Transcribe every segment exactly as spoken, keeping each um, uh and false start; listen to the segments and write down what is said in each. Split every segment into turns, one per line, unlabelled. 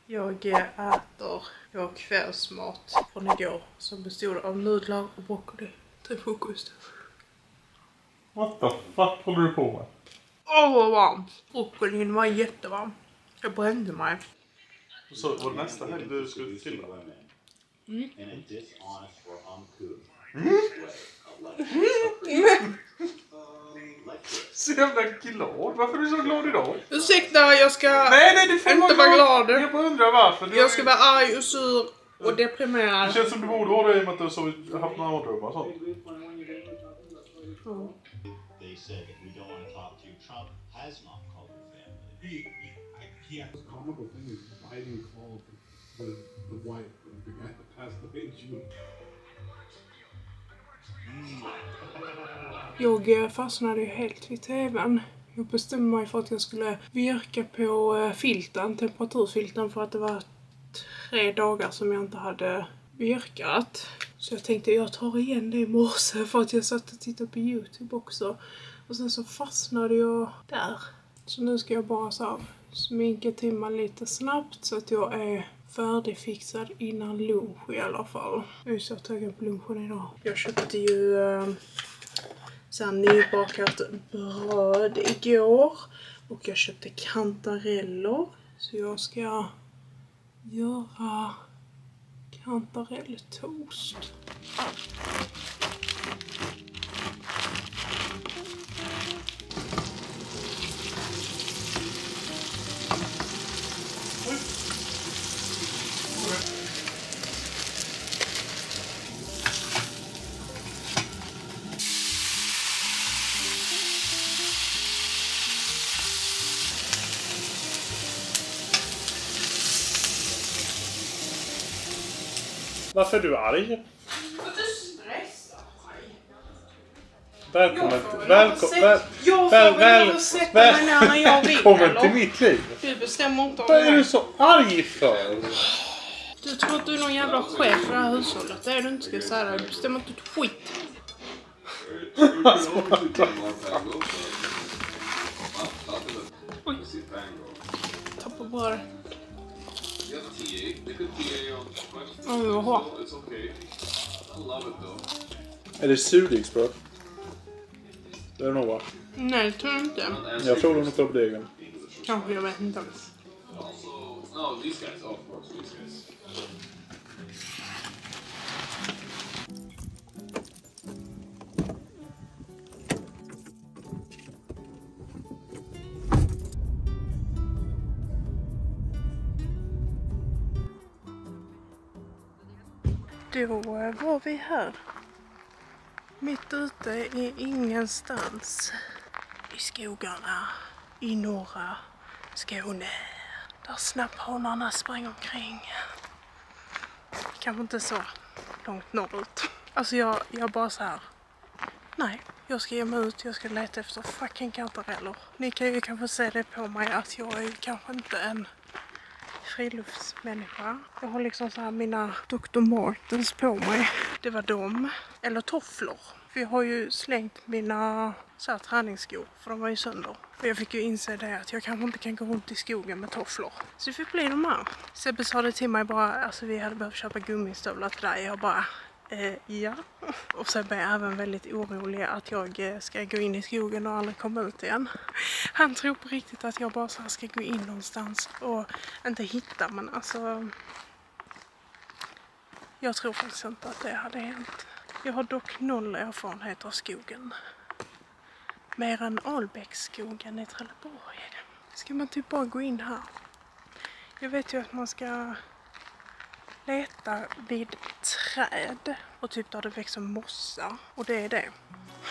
Jag äter vår kvällsmat från igår som bestod av nudlar och broccoli till frukost.
What the fuck håller du på med?
Åh, vad varmt! Broccolin var jättevarm. Jag brände mig.
Så var det nästa helg du skulle till?
Mm.
Mm. Så jävla glad. Varför är du så glad idag?
Ursäkta, jag ska
nej, nej, du får
inte vara glad. glad.
Jag bara undrar varför. Du
jag ska ju... vara arg och sur och deprimerad.
Det känns som du borde vara det i och med att du har sovit, haft några mardrömmar och sånt. Mm.
Jag fastnade ju helt vid tvn. Jag bestämde mig för att jag skulle virka på filten, temperaturfilten, för att det var tre dagar som jag inte hade virkat. Så jag tänkte jag tar igen det i morse för att jag satt och tittade på YouTube också. Och sen så fastnade jag där. Så nu ska jag bara så här sminka till mig lite snabbt så att jag är färdigfixad innan lunch i alla fall. Jag är så taggad på lunchen idag. Jag köpte ju äh, så här nybakat bröd igår. Och jag köpte kantareller. Så jag ska göra kantarelltoast.
Varför är du arg?
För att du stressar mig.
Välkommen till... Välkommen... Väl,
jag
väl,
får
väl,
väl sätta
väl,
mig ner när jag vill.
välkommen till mitt liv.
Du bestämmer inte om
Vad är
mig.
du så arg för?
Du tror att du är någon jävla chef för det här hushållet. Det är du inte, ska jag säga det. Du bestämmer inte ett skit. Oj. Tappa bara det. Ja, det var hårt.
Är det surdegsbröd? Det är det nog, va?
Nej, det tror jag inte.
Jag tror de inte på degen.
Kanske, jag vet inte. Då var vi här. Mitt ute i ingenstans. I skogarna. I norra Skåne. Där snapphanarna springer omkring. Kanske inte så långt norrut. Alltså jag, jag bara så här. Nej, jag ska ge mig ut. Jag ska leta efter fucking kantareller. Ni kan ju kanske se det på mig att jag är kanske inte en friluftsmänniska. Jag har liksom så här mina doktor Martens på mig. Det var dem. Eller tofflor. För jag har ju slängt mina så här träningsskor. För de var ju sönder. Och jag fick ju inse det att jag kanske inte kan gå runt i skogen med tofflor. Så det fick bli de här. Sebbe sa det till mig bara. Alltså vi hade behövt köpa gummistövlar till dig. Jag bara. Eh, ja. Och så är jag även väldigt orolig att jag ska gå in i skogen och aldrig komma ut igen. Han tror på riktigt att jag bara så här ska gå in någonstans och inte hitta, men alltså jag tror faktiskt inte att det hade hänt. Jag har dock noll erfarenhet av skogen. Mer än Albäcksskogen i Trelleborg. Ska man typ bara gå in här? Jag vet ju att man ska leta vid träd och typ där det växer mossa, och det är det.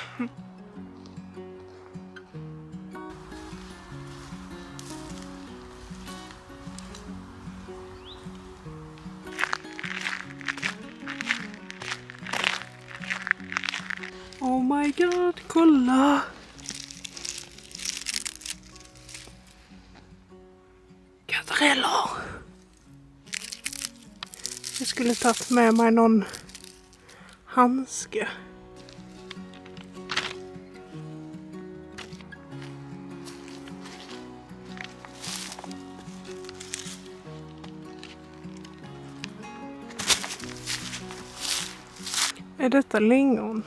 Oh my god, kolla! Kantareller! Jag skulle tagit med mig någon handske. Är detta lingon?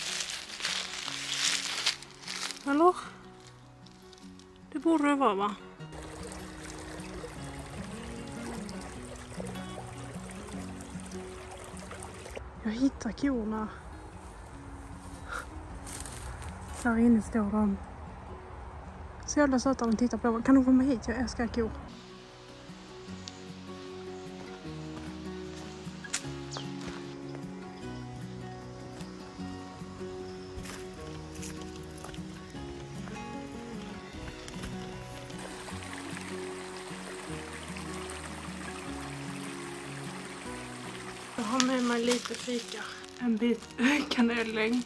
Eller? Det borde det vara, va? Jag hittar korna. Där inne står de. Så jävla söta de tittar på. Kan de komma hit? Jag älskar kor. Jag har med mig lite fika. En bit kanellängd.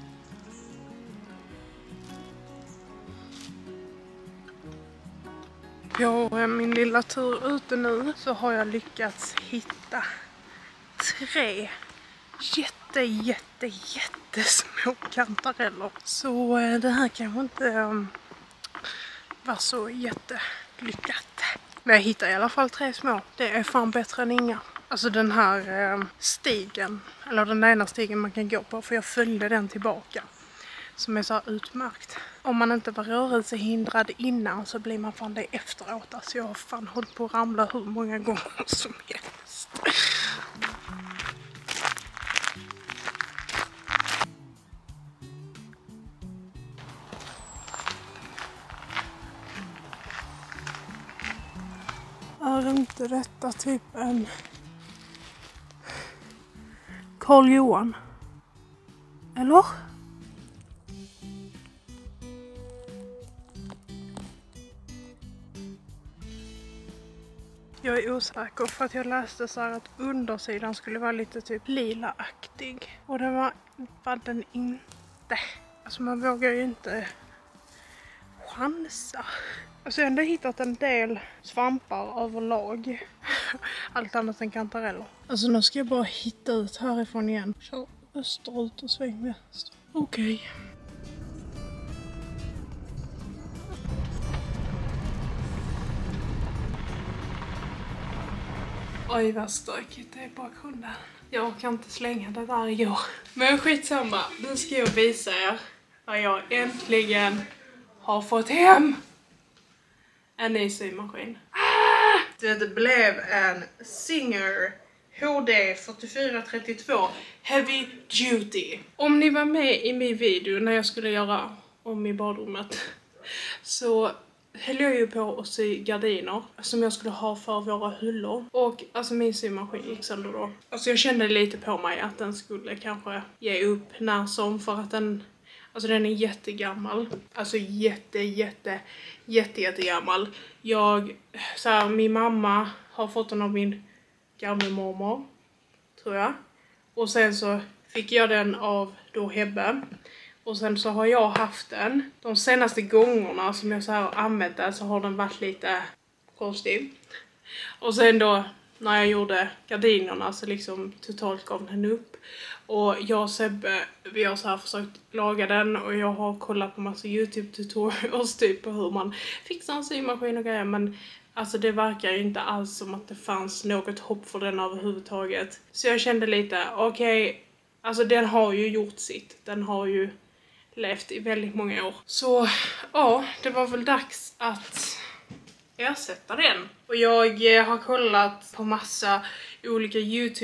På min lilla tur ute nu så har jag lyckats hitta tre jätte, jätte, jättesmå kantareller. Så det här kanske inte um, var så jättelyckat. Men jag hittar i alla fall tre små. Det är fan bättre än inga. Alltså den här um, stigen, eller den ena stigen man kan gå på, för jag följde den tillbaka. Som är så här utmärkt. Om man inte var rörelsehindrad innan så blir man fan det efteråt. Alltså jag har fan hållit på att ramla hur många gånger som helst. Är inte detta typ en Karl Johan? Eller? Jag är osäker för att jag läste så här att undersidan skulle vara lite typ lilaaktig. Och det var, var den inte. Alltså man vågar ju inte chansa. Alltså jag har ändå hittat en del svampar överlag. Allt annat än kantareller. Alltså nu ska jag bara hitta ut härifrån igen. Kör österut och sväng väster. Okej. Okay. Oj vad stökigt det är i bakgrunden. Jag kan inte slänga det där igår. Men skitsamma, nu ska jag visa er vad jag äntligen har fått hem. En ny symaskin. Ah! Det blev en Singer H D fyrtiofyra trettiotvå Heavy Duty. Om ni var med i min video när jag skulle göra om i badrummet så höll jag ju på att sy gardiner som jag skulle ha för våra hyllor. Och alltså min symaskin gick sönder då. Alltså jag kände lite på mig att den skulle kanske ge upp när som, för att den, alltså den är jättegammal. Alltså jätte, jätte, jätte, jättegammal. Jag, så här, min mamma har fått den av min gamla mormor, tror jag. Och sen så fick jag den av då Hebbe. Och sen så har jag haft den. De senaste gångerna som jag så här har använt den så har den varit lite konstig. Och sen då när jag gjorde gardinerna så liksom totalt gav den upp. Och jag och Sebbe, vi har så här försökt laga den. Och jag har kollat på massa YouTube-tutorials typ på hur man fixar en symaskin och grejer. Men alltså det verkar inte alls som att det fanns något hopp för den överhuvudtaget. Så jag kände lite, okej, okay, alltså den har ju gjort sitt. Den har ju levt i väldigt många år. Så ja, det var väl dags att ersätta den. Och jag eh, har kollat på massa olika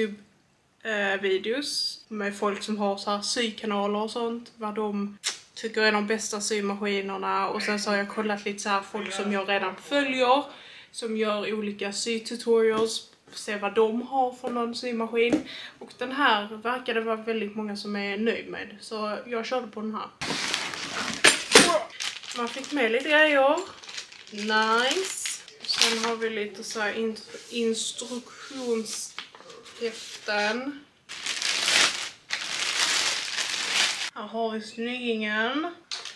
YouTube-videos eh, med folk som har så här sykanaler och sånt. Vad de tycker är de bästa symaskinerna. Och sen så har jag kollat lite så här folk som jag redan följer. Som gör olika sytutorials. Se vad de har för någon symaskin. Och den här verkar det vara väldigt många som är nöjd med. Så jag körde på den här. Man fick med lite grejer. Nice. Sen har vi lite så här in instruktionshäften. Här har vi snyggingen.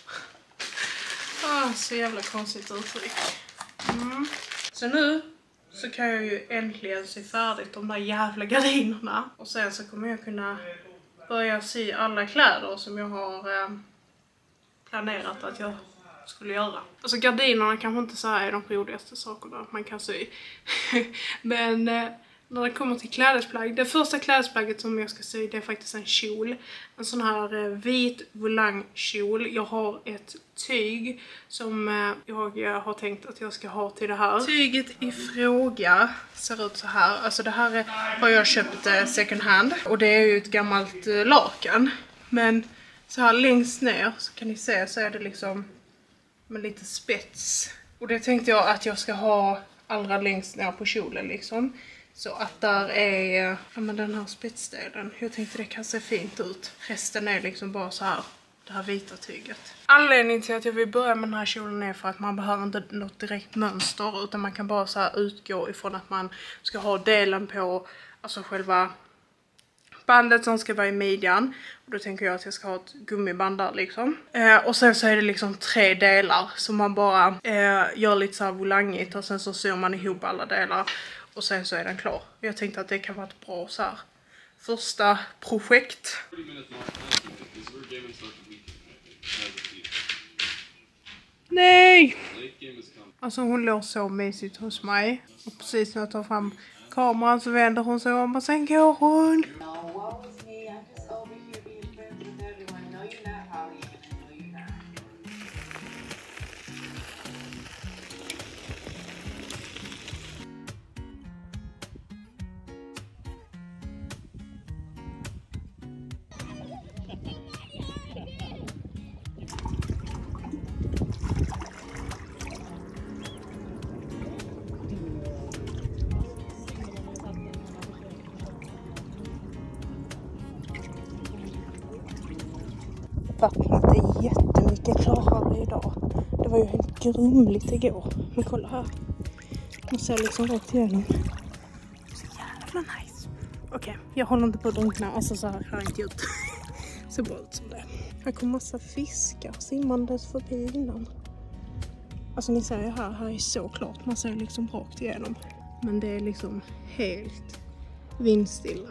Ah, så jävla konstigt uttryck. Mm. Så nu så kan jag ju äntligen sy färdigt de där jävla gardinerna. Och sen så kommer jag kunna börja sy alla kläder som jag har eh, planerat att jag skulle göra. Alltså gardinerna kanske inte så här är de roligaste sakerna man kan sy. Men eh, när det kommer till klädesplagg. Det första klädesplagget som jag ska säga, det är faktiskt en kjol. En sån här eh, vit volangkjol. Jag har ett tyg som eh, jag, jag har tänkt att jag ska ha till det här. Tyget i fråga ser ut så här. Alltså det här är, har jag köpt eh, second hand. Och det är ju ett gammalt eh, lakan. Men så här längst ner så kan ni se så är det liksom med lite spets. Och det tänkte jag att jag ska ha allra längst ner på kjolen liksom. Så att där är ja, men den här spetsdelen. Jag tänkte det kan se fint ut. Resten är liksom bara så här, det här vita tyget. Anledningen till att jag vill börja med den här kjolen är för att man behöver inte något direkt mönster. Utan man kan bara så här utgå ifrån att man ska ha delen på, alltså själva bandet som ska vara i midjan. Och då tänker jag att jag ska ha ett gummiband där liksom. Eh, och sen så är det liksom tre delar som man bara eh, gör lite så här volangigt. Och sen så syr man ihop alla delar. Och sen så är den klar. Jag tänkte att det kan vara ett bra så här första projekt. Nej! Alltså hon låg så mysigt hos mig. Och precis när jag tar fram kameran så vänder hon sig om och sen går hon. Vattnet är jättemycket klarare idag. Det var ju helt grumligt igår. Men kolla här. Man ser liksom rakt igenom. Så jävla nice. Okej, okay, jag håller inte på att drunkna. Alltså så här har jag inte gjort. Ser bra ut som det. Här kommer massa fiskar simmandes förbi innan. Alltså ni ser ju här, här är så klart. Man ser liksom rakt igenom. Men det är liksom helt vindstilla.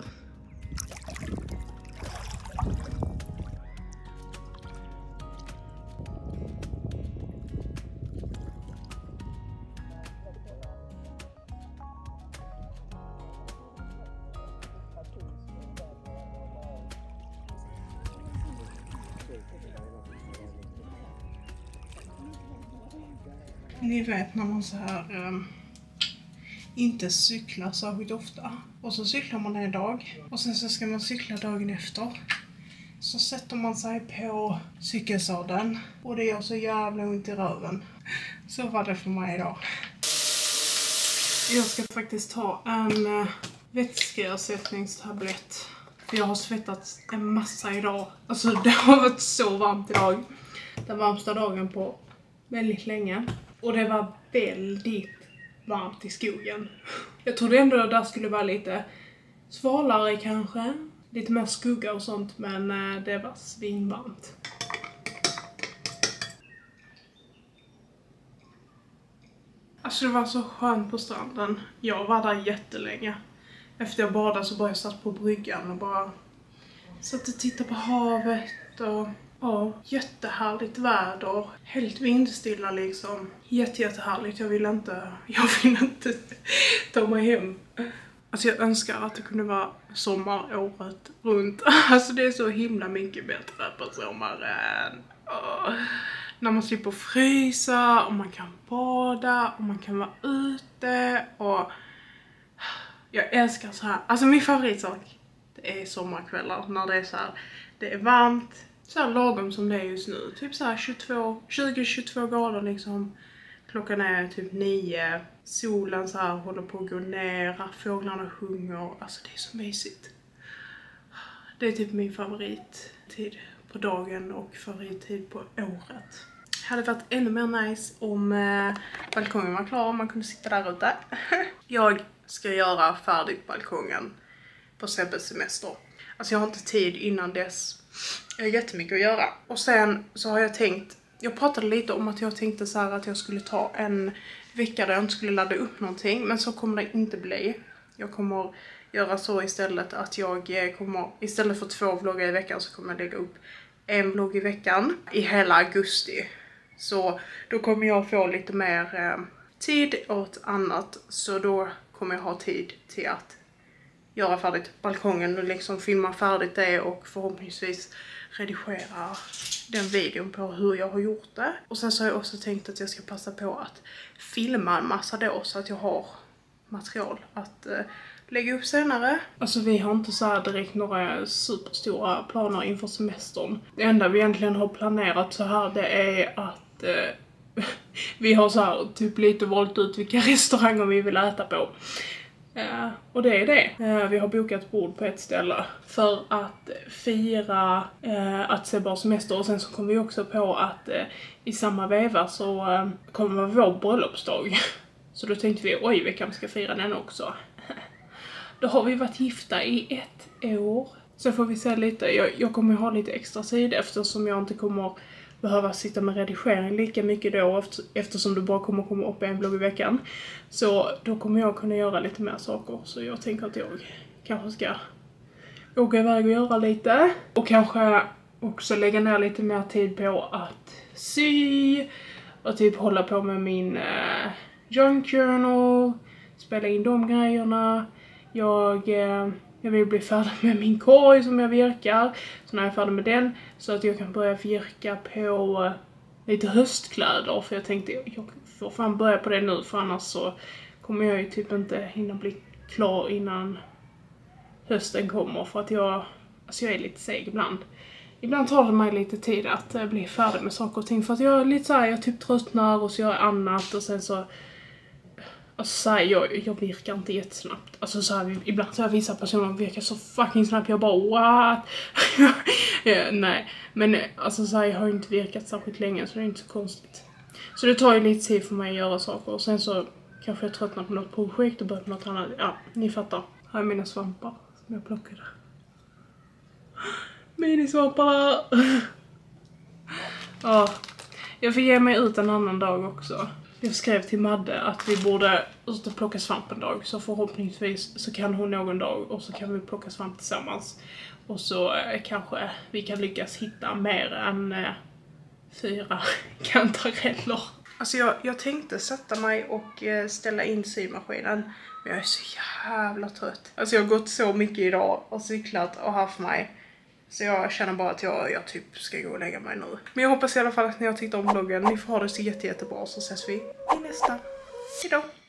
Ni vet när man så här um, inte cyklar särskilt ofta. Och så cyklar man en dag. Och sen så ska man cykla dagen efter. Så sätter man sig på cykelsadeln. Och det gör så jävla ont i röven. Så var det för mig idag. Jag ska faktiskt ta en uh, vätskeersättningstablett. För jag har svettats en massa idag. Alltså det har varit så varmt idag. Den varmsta dagen på väldigt länge. Och det var väldigt varmt i skogen. Jag trodde ändå att det skulle vara lite svalare kanske. Lite mer skugga och sånt. Men det var svinvarmt. Alltså det var så skönt på stranden. Jag var där jättelänge. Efter jag badade så bara jag satt på bryggan och bara satt och tittade på havet och ja, jättehärligt väder. Helt vindstilla liksom. Jätte, jättehärligt. Jag vill inte, jag vill inte ta mig hem. Alltså jag önskar att det kunde vara sommar året runt. Alltså det är så himla mycket bättre på sommaren. Oh. När man slipper frysa och man kan bada och man kan vara ute och jag älskar så här. Alltså min favoritsak, det är sommarkvällar när det är så här, det är varmt. Så här lagom som det är just nu. Typ så här tjugo till tjugotvå grader liksom. Klockan är typ nio. Solen så här håller på att gå ner. Fåglarna sjunger. Alltså det är så mysigt. Det är typ min favorittid på dagen och favorittid på året. Det hade varit ännu mer nice om eh, balkongen var klar och man kunde sitta där ute. Jag ska göra färdigt balkongen på Sebbes semester. Alltså jag har inte tid innan dess. Jag har jättemycket att göra. Och sen så har jag tänkt, jag pratade lite om att jag tänkte så här att jag skulle ta en vecka där jag inte skulle ladda upp någonting. Men så kommer det inte bli. Jag kommer göra så istället att jag kommer, istället för två vloggar i veckan så kommer jag lägga upp en vlogg i veckan i hela augusti. Så då kommer jag få lite mer eh, tid åt annat. Så då kommer jag ha tid till att göra färdigt balkongen och liksom filma färdigt det och förhoppningsvis redigera den videon på hur jag har gjort det. Och sen så har jag också tänkt att jag ska passa på att filma en massa då så att jag har material att eh, lägga upp senare. Alltså vi har inte så här direkt några superstora planer inför semestern. Det enda vi egentligen har planerat så här det är att eh, vi har så här typ lite valt ut vilka restauranger vi vill äta på. Uh, och det är det. Uh, vi har bokat bord på ett ställe för att fira uh, att se bara semester. Och sen så kommer vi också på att uh, i samma veva så uh, kommer vår bröllopsdag. Så då tänkte vi, oj vi kanske ska fira den också. Då har vi varit gifta i ett år. Så får vi se lite, jag, jag kommer ha lite extra tid eftersom jag inte kommer behöva sitta med redigering lika mycket då efter, eftersom det bara kommer komma upp en vlogg i veckan. Så då kommer jag kunna göra lite mer saker. Så jag tänker att jag kanske ska åka iväg och göra lite. Och kanske också lägga ner lite mer tid på att sy. Och typ hålla på med min eh, junk journal. Spela in de grejerna. Jag... Eh, Jag vill bli färdig med min korg som jag virkar. Så när jag är färdig med den så att jag kan börja virka på lite höstkläder. För jag tänkte jag får fan börja på det nu för annars så kommer jag ju typ inte hinna bli klar innan hösten kommer. För att jag, alltså jag är lite seg ibland. Ibland tar det mig lite tid att bli färdig med saker och ting. För att jag är lite så här, jag typ tröttnar och så gör jag annat och sen så... Alltså så här, jag, jag virkar inte jättesnabbt. Alltså så här, ibland så här vissa personer virkar så fucking snabbt. Jag bara, what? ja, nej, men alltså så här, jag har ju inte virkat särskilt länge så det är inte så konstigt. Så det tar ju lite tid för mig att göra saker. Och sen så kanske jag tröttnar på något projekt och börjar på något annat. Ja, ni fattar. Här är mina svampar som jag plockade. Minisvampar! Ja, jag får ge mig ut en annan dag också. Jag skrev till Madde att vi borde ut och plocka svamp en dag. Så förhoppningsvis så kan hon någon dag och så kan vi plocka svamp tillsammans. Och så eh, kanske vi kan lyckas hitta mer än eh, fyra kantareller. Alltså jag, jag tänkte sätta mig och eh, ställa in symaskinen. Men jag är så jävla trött. Alltså jag har gått så mycket idag och cyklat och haft mig. Så jag känner bara att jag, jag typ ska gå och lägga mig nu. Men jag hoppas i alla fall att ni har tyckt om vloggen. Ni får ha det så jätte, jättebra så ses vi i nästa. Hejdå!